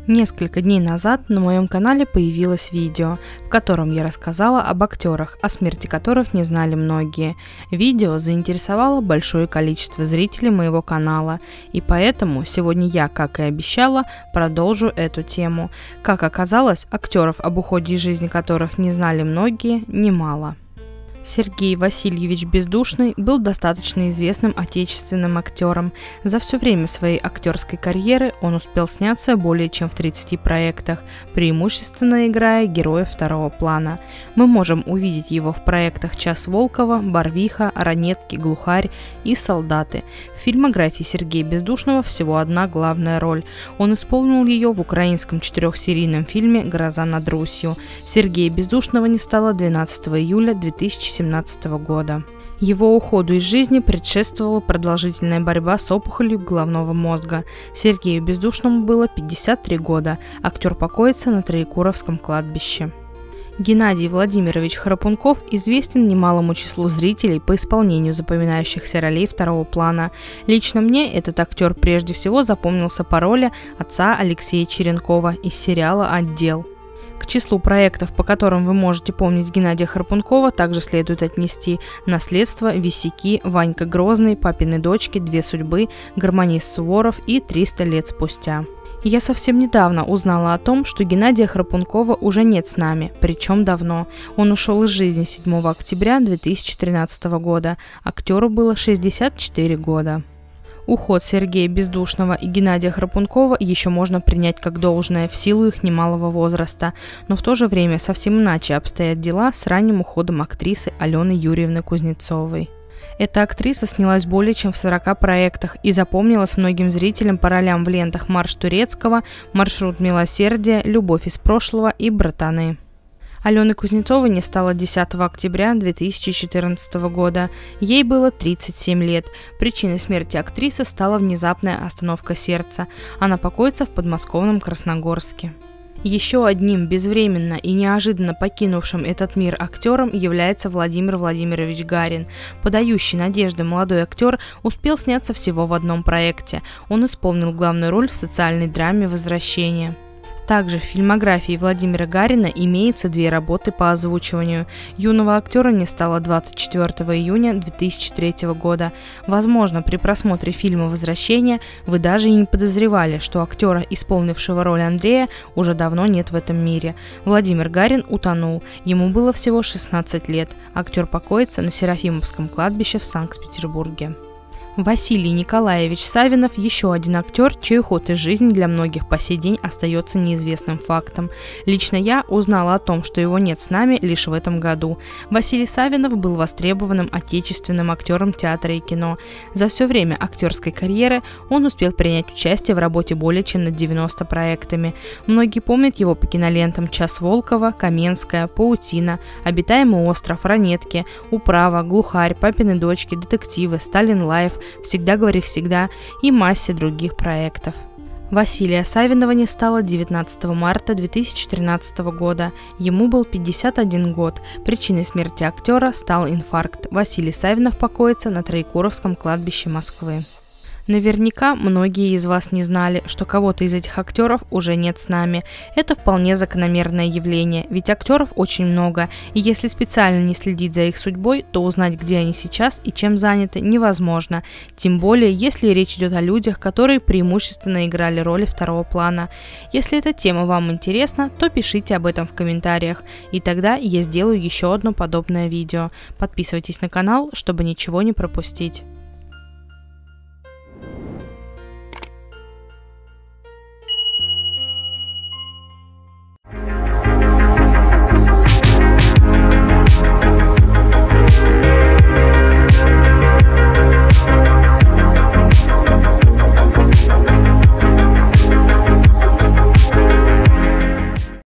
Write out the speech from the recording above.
Несколько дней назад на моем канале появилось видео, в котором я рассказала об актерах, о смерти которых не знали многие. Видео заинтересовало большое количество зрителей моего канала, и поэтому сегодня я, как и обещала, продолжу эту тему. Как оказалось, актеров, об уходе из жизни которых не знали многие, немало. Сергей Васильевич Бездушный был достаточно известным отечественным актером. За все время своей актерской карьеры он успел сняться более чем в 30 проектах, преимущественно играя героя второго плана. Мы можем увидеть его в проектах «Час Волкова», «Барвиха», «Ранетки», «Глухарь» и «Солдаты». В фильмографии Сергея Бездушного всего одна главная роль. Он исполнил ее в украинском 4-серийном фильме «Гроза над Русью». Сергея Бездушного не стало 12 июля 2017 года. Его уходу из жизни предшествовала продолжительная борьба с опухолью головного мозга. Сергею Бездушному было 53 года. Актер покоится на Троекуровском кладбище. Геннадий Владимирович Храпунков известен немалому числу зрителей по исполнению запоминающихся ролей второго плана. Лично мне этот актер прежде всего запомнился по роли отца Алексея Черенкова из сериала «Отдел». К числу проектов, по которым вы можете помнить Геннадия Храпункова, также следует отнести «Наследство», «Висяки», «Ванька Грозный», «Папины дочки», «Две судьбы», «Гармонист Суворов» и «300 лет спустя». Я совсем недавно узнала о том, что Геннадия Храпункова уже нет с нами, причем давно. Он ушел из жизни 7 октября 2013 года. Актеру было 64 года. Уход Сергея Бездушного и Геннадия Храпункова еще можно принять как должное в силу их немалого возраста, но в то же время совсем иначе обстоят дела с ранним уходом актрисы Алены Юрьевны Кузнецовой. Эта актриса снялась более чем в 40 проектах и запомнилась многим зрителям по ролям в лентах «Марш Турецкого», «Маршрут милосердия», «Любовь из прошлого» и «Братаны». Алены Кузнецовой не стало 10 октября 2014 года. Ей было 37 лет. Причиной смерти актрисы стала внезапная остановка сердца. Она покоится в подмосковном Красногорске. Еще одним безвременно и неожиданно покинувшим этот мир актером является Владимир Владимирович Гарин. Подающий надежды молодой актер успел сняться всего в одном проекте. Он исполнил главную роль в социальной драме «Возвращение». Также в фильмографии Владимира Гарина имеется 2 работы по озвучиванию. Юного актера не стало 24 июня 2003 года. Возможно, при просмотре фильма «Возвращение» вы даже и не подозревали, что актера, исполнившего роль Андрея, уже давно нет в этом мире. Владимир Гарин утонул. Ему было всего 16 лет. Актер покоится на Серафимовском кладбище в Санкт-Петербурге. Василий Николаевич Савинов – еще один актер, чей уход из жизни для многих по сей день остается неизвестным фактом. Лично я узнала о том, что его нет с нами, лишь в этом году. Василий Савинов был востребованным отечественным актером театра и кино. За все время актерской карьеры он успел принять участие в работе более чем над 90 проектами. Многие помнят его по кинолентам «Час Волкова», «Каменская», «Паутина», «Обитаемый остров», «Ранетки», «Управа», «Глухарь», «Папины дочки», «Детективы», «Сталин Лайф», «Всегда говори всегда» и массе других проектов. Василия Савинова не стало 19 марта 2013 года. Ему был 51 год. Причиной смерти актера стал инфаркт. Василий Савинов покоится на Троекуровском кладбище Москвы. Наверняка многие из вас не знали, что кого-то из этих актеров уже нет с нами. Это вполне закономерное явление, ведь актеров очень много, и если специально не следить за их судьбой, то узнать, где они сейчас и чем заняты, невозможно. Тем более, если речь идет о людях, которые преимущественно играли роли второго плана. Если эта тема вам интересна, то пишите об этом в комментариях, и тогда я сделаю еще одно подобное видео. Подписывайтесь на канал, чтобы ничего не пропустить.